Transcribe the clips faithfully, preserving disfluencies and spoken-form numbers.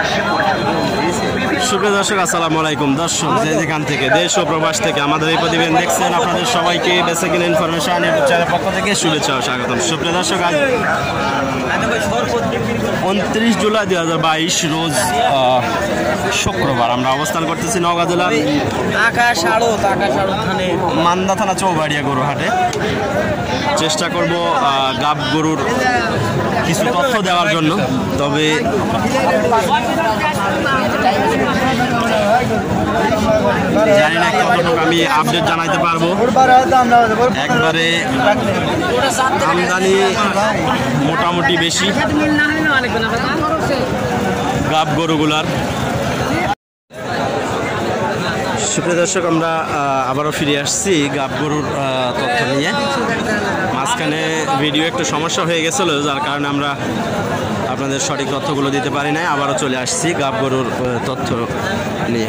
সুপ্রিয় দর্শক আসসালামু আলাইকুম। দর্শক যে যেখান থেকে দেশ ও প্রবাস থেকে আমাদের এই প্রতিবেদন দেখছেন, আপনাদের সবাইকে বেসিক ইনফরমেশন ইউটিউব চ্যানেলের পক্ষ থেকে শুভেচ্ছা ও স্বাগতম। সুপ্রিয় দর্শক, আজ উনত্রিশ জুলাই দুই হাজার বাইশ রোজ শুক্রবার আমরা অবস্থান করতেছি নওগাঁ জেলার মান্দা থানা চৌবাড়িয়া গরু হাটে। চেষ্টা করব গাব গরুর কিছু তথ্য দেওয়ার জন্য, তবে জানি না কতটুকু আমি আপডেট জানাইতে পারবো। একবারে আমদানি মোটামুটি বেশি গাব গরুগুলার। সুপ্রিয় দর্শক, আমরা আবারও ফিরে আসছি গাব গরুর তথ্য নিয়ে। মাঝখানে ভিডিও একটু সমস্যা হয়ে গেছিলো, যার কারণে আমরা আপনাদের সঠিক তথ্যগুলো দিতে পারি নাই। আবারও চলে আসছি গাব গরুর তথ্য নিয়ে।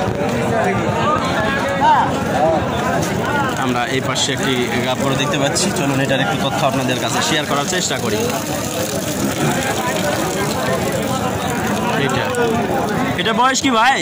আমরা এই পাশে একটি গাব গরু দেখতে পাচ্ছি, চলুন এটার একটু তথ্য আপনাদের কাছে শেয়ার করার চেষ্টা করি। এটা এটা বয়স কি ভাই?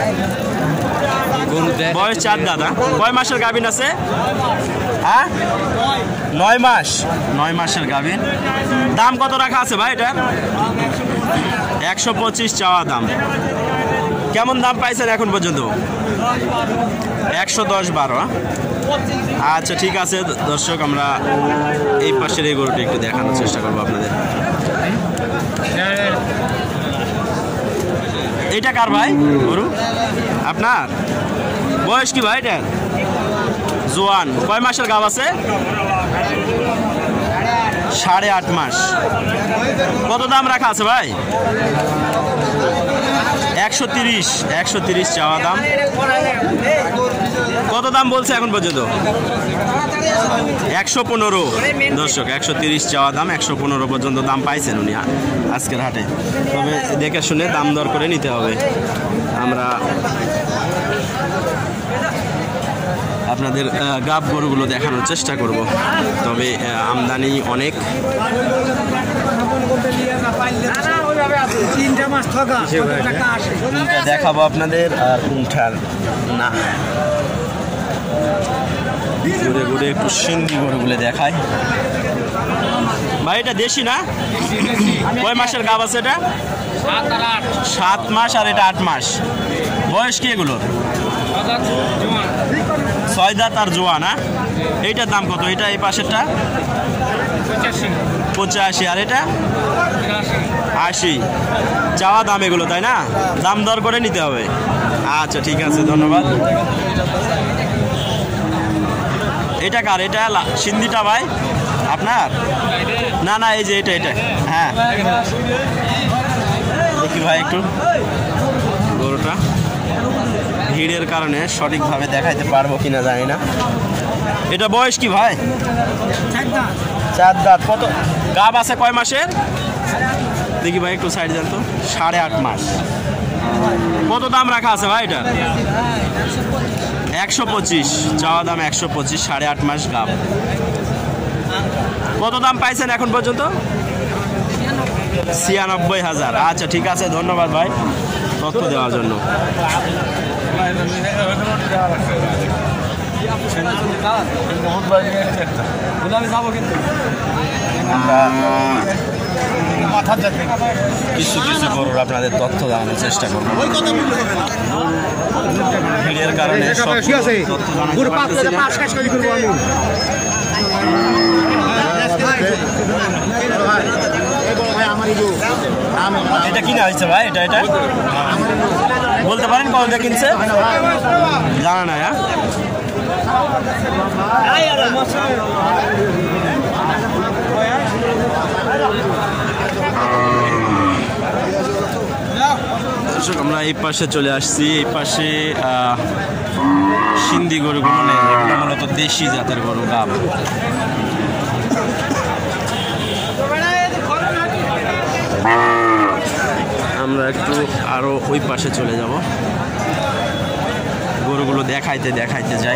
বয়স চার দাদা। কয় মাসের গাভিন আছে? হ্যাঁ, নয় মাস। নয় মাসের গাভিন। দাম কত রাখা আছে ভাই এটা? একশো পঁচিশ চাওয়া দাম। কেমন দাম পাইছেন এখন পর্যন্ত? একশো দশ বারো। আচ্ছা ঠিক আছে দর্শক, আমরা এই পাশের এই গরুটি একটু দেখানোর চেষ্টা করবো আপনাদের। এইটা কার ভাই গরু? আপনার? বয়স কি ভাই এটা? জোয়ান। কয় মাসের গাব আছে? সাড়ে আট মাস। কত দাম রাখা আছে ভাই? একশো তিরিশ। একশো তিরিশ চাওয়া দাম। কত দাম বলছে এখন পর্যন্ত? একশো পনেরো। দর্শক, একশো তিরিশ চাওয়া দাম, একশো পনেরো পর্যন্ত দাম পাইছেন উনি আজকের হাটে। তবে দেখে শুনে দাম দর করে নিতে হবে। আমরা আপনাদের গাব গরুগুলো দেখানোর চেষ্টা করব, তবে আমদানি অনেক। দেখাবো আপনাদের, আর কোনটার না ঘুরে ঘুরে একটু সিন্ধি গরুগুলো দেখায়। ভাই এটা দেশি না? কয় মাসের গাব আছে এটা? সাত মাস। আর এটা আট মাস। বয়স কি এগুলোর? ছয় দাঁত আর জোয়া না? এইটার দাম কত? এটা এই পাশেরটা পঁচাশি। আর এটা আশি। চাওয়া দাম এগুলো, তাই না? দাম দর করে নিতে হবে। আচ্ছা ঠিক আছে, ধন্যবাদ। এটা কার? এটা সিন্ধিটা ভাই আপনার? না না, এই যে এটা এটা হ্যাঁ, দেখি ভাই একটু গরুটা। ভিড়ের কারণে সঠিকভাবে দেখাইতে পারবো কিনা জানি না। এটা বয়স কি ভাই? চার দাঁত। কত গাব আছে? কয় মাসের? দেখি ভাই একটু সাইড দেন তো। সাড়ে আট মাস। কত দাম রাখা আছে ভাই এটা? একশো পঁচিশ চাওয়া দাম। একশো পঁচিশ, সাড়ে আট মাস গাব। কত দাম পাইছেন এখন পর্যন্ত? ছিয়ানব্বই হাজার। আচ্ছা ঠিক আছে, ধন্যবাদ ভাই তথ্য দেওয়ার জন্য। কিছু কিছু গরুর আপনাদের তথ্য দেওয়ানোর চেষ্টা করবো। ভিড়ের কারণে এটা কিনা হয়েছে ভাই? এটা এটা বলতে পারেন কতটা কিনছে? জানা না। হ্যাঁ, দর্শক, আমরা এই পাশে চলে আসছি। এই পাশে সিন্ধি গরুগুলো নেই, এগুলো মূলত দেশি জাতের গরু গাব। আমরা একটু আরো ওই পাশে চলে যাব, গরুগুলো দেখাইতে দেখাইতে যাই।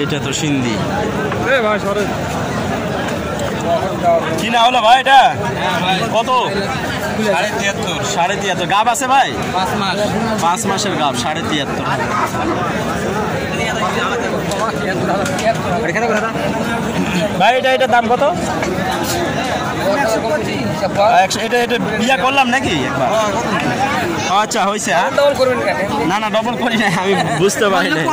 এটা তো সিন্ধি কি না হলো ভাই এটা কত সাড়ে তিয়াত্তর সাড়ে তিয়াত্তর গাব আছে ভাই পাঁচ মাস পাঁচ মাসের গাব সাড়ে তিয়াত্তর ভাই এটা এটার দাম কত এটা এটা বিয়া করলাম নাকি একবার আচ্ছা হয়েছে না না ডবল করি না আমি বুঝতে পারি না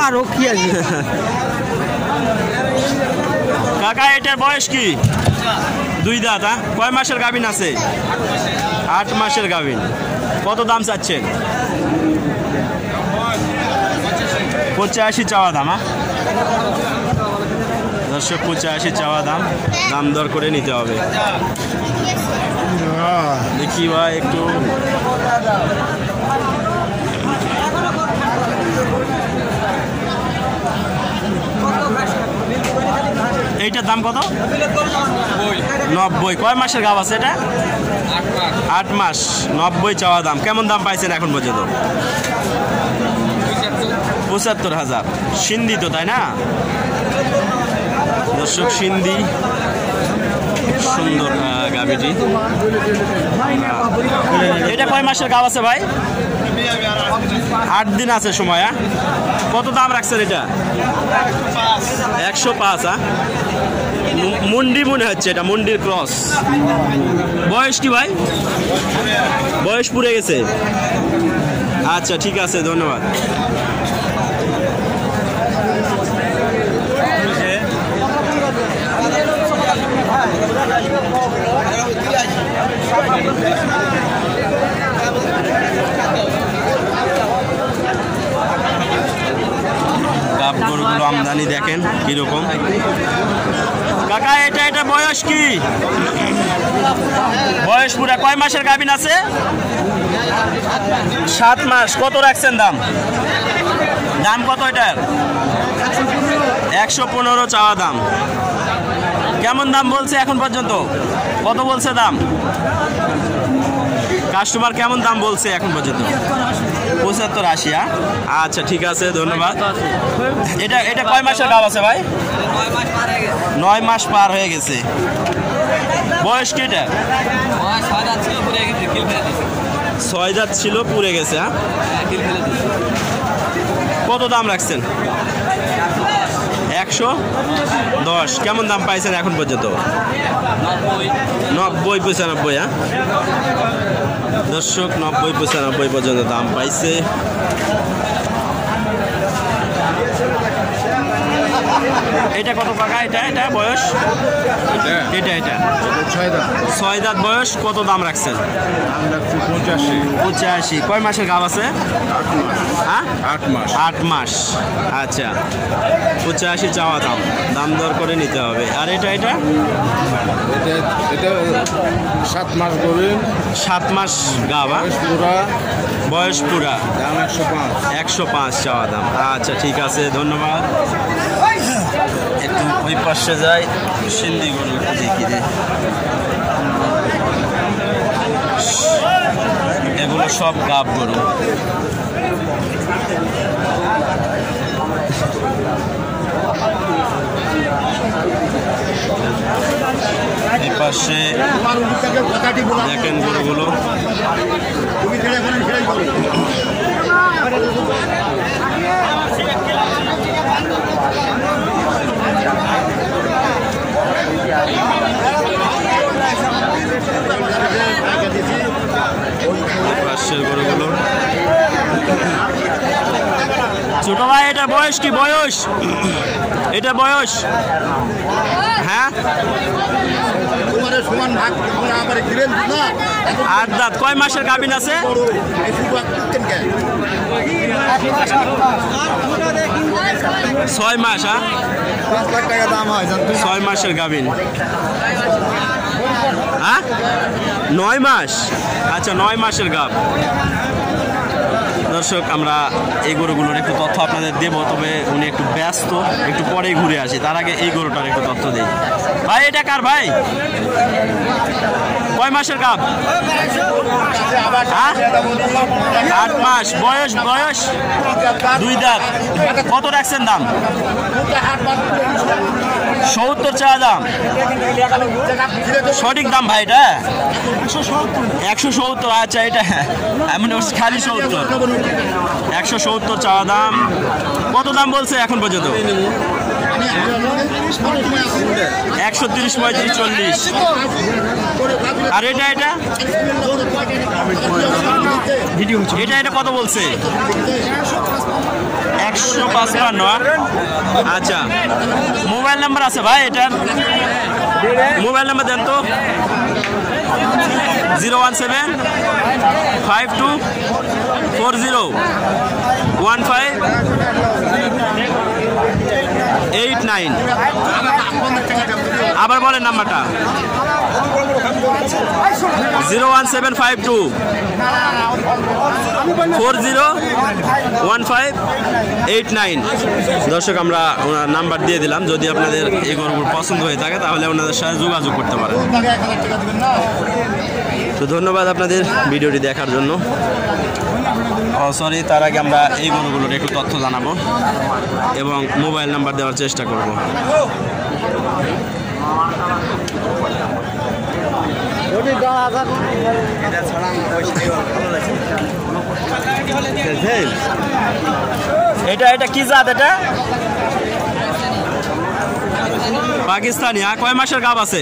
কাকা এটার বয়স কি দুই দাঁত হ্যাঁ কয় মাসের গাভিন আছে আট মাসের গাভিন কত দাম চাচ্ছেন পঁচাশি চাওয়া দাম হ্যাঁ দর্শক পঁচাশি চাওয়া দাম দাম দর করে নিতে হবে দেখি ভাই একটু এইটার দাম কত নব্বই কয় মাসের গাব আছে এটা আট মাস নব্বই চাওয়া দাম কেমন দাম পাইছেন এখন পর্যন্ত পঁচাত্তর হাজার সিন্ধি তো তাই না দর্শক সিন্ধি সুন্দর গাভিটি এটা কয় মাসের গাব আছে ভাই আট দিন আছে সময় কত দাম রাখছেন এটা একশো পাঁচ হ্যাঁ মুন্ডি মনে হচ্ছে এটা মুন্ডির ক্রস বয়স কি ভাই বয়স পুড়ে গেছে আচ্ছা ঠিক আছে ধন্যবাদ গাব গরুগুলো আমদানি দেখেন কিরকম কাকা এটা এটা বয়স কি বয়স পুরা কয় মাসের গাভিন আছে সাত মাস কত রাখছেন দাম দাম কত এটার একশো পনেরো চাওয়া দাম কেমন দাম বলছে এখন পর্যন্ত কত বলছে দাম কাস্টমার কেমন দাম বলছে এখন পর্যন্ত পঁচাত্তর আশি আচ্ছা ঠিক আছে ধন্যবাদ এটা এটা কয় মাসের গাব আছে ভাই নয় মাস পার হয়ে গেছে বয়স কি এটা ছয় দাঁত ছিল পুড়ে গেছে কত দাম রাখছেন একশো দশ কেমন দাম পাইছেন এখন পর্যন্ত নব্বই পঁচানব্বই হ্যাঁ দর্শক নব্বই পঁচানব্বই পর্যন্ত দাম পাইছে এটা কত টাকা এটা এটা বয়স এটা এটা ছয় দাঁত বয়স কত দাম রাখছেন পঁচাশি পঁচাশি কয় মাসের গাব আছে হ্যাঁ আট মাস আট মাস আচ্ছা পঁচাশি চাওয়া দাম দাম দর করে নিতে হবে আর এটা এটা এটা সাত মাস গরু সাত মাস গাব পুরা বয়স পুরা দাম একশো পাঁচ একশো পাঁচ চাওয়া দাম আচ্ছা ঠিক আছে ধন্যবাদ একটু ওই পাশে যাই সিন্ধি গরু দেখি রে এগুলো সব গাব গরু এই পাশে দেখেন গরুগুলো পাশের গরুগুলো ছোট ভাই এটা বয়স কি বয়স এটা বয়স হ্যাঁ আট দাঁত কয় মাসের গাভিন আছে ছয় মাস হ্যাঁ ছয় মাসের গাভিন হ্যাঁ নয় মাস আচ্ছা নয় মাসের গাভ দর্শক আমরা এই গরুগুলোর একটু তথ্য আপনাদের দেবো তবে উনি একটু ব্যস্ত একটু পরেই ঘুরে আসি তার আগে এই গরুটার একটু তথ্য দিই ভাই এটা কার ভাই কয় মাসের গাব? হ্যাঁ আট মাস বয়স। বয়স দুই দাঁত। কত রাখছেন দাম? সত্তর চাওয়া দাম। সঠিক দাম ভাই এটা একশো সত্তর। আচ্ছা এটা এমন খালি সত্তর। একশো সত্তর চাওয়া দাম। কত দাম বলছে এখন পর্যন্ত? একশো তিরিশ পঁয়ত্রিশ চল্লিশ। আর এটা এটা এটা এটা কত বলছে? একশো পাঁচপান্ন। আচ্ছা মোবাইল নাম্বার আছে ভাই এটার? মোবাইল নাম্বার দেন তো। Zero one seven five two four zero one five eight nine. আবার বলেন নাম্বারটা। Zero one seven five two four zero one five eight nine. দর্শক আমরা ওনার নাম্বার দিয়ে দিলাম, যদি আপনাদের এই গরুগুলো পছন্দ হয়ে থাকে তাহলে ওনাদের সাথে যোগাযোগ করতে পারেন। তো ধন্যবাদ আপনাদের ভিডিওটি দেখার জন্য। ও সরি, তার আগে আমরা এই গরুগুলোর একটু তথ্য জানাবো এবং মোবাইল নাম্বার দেওয়ার চেষ্টা করব। এটা এটা কি জাত? এটা পাকিস্তানি। আর কয় মাসের গাব আছে?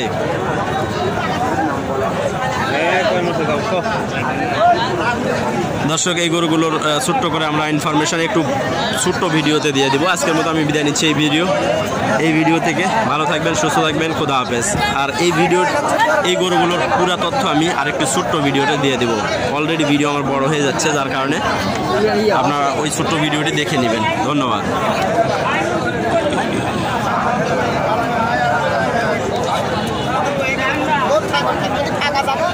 দর্শক এই গরুগুলোর ছোট্ট করে আমরা ইনফরমেশন একটু ছোট্ট ভিডিওতে দিয়ে দিব। আজকের মতো আমি বিদায় নিচ্ছি এই ভিডিও এই ভিডিও থেকে। ভালো থাকবেন, সুস্থ থাকবেন, খোদা হাফেজ। আর এই ভিডিওর এই গরুগুলোর পুরো তথ্য আমি আরেকটু ছোট্ট ভিডিওতে দিয়ে দেবো। অলরেডি ভিডিও আমার বড় হয়ে যাচ্ছে, যার কারণে আপনারা ওই ছোট্ট ভিডিওটি দেখে নেবেন। ধন্যবাদ। থাকা যাবে।